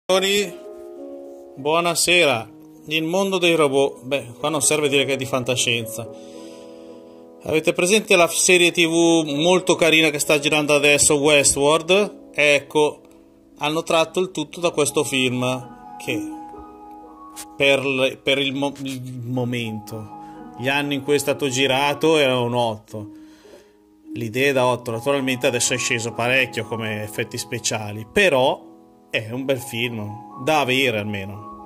Signori, buonasera. Il mondo dei robot. Beh, qua non serve dire che è di fantascienza. Avete presente la serie TV molto carina che sta girando adesso, Westworld? Ecco, hanno tratto il tutto da questo film che il momento, gli anni in cui è stato girato erano un 8. L'idea è da 8, naturalmente adesso è sceso parecchio come effetti speciali, però è un bel film, da avere almeno.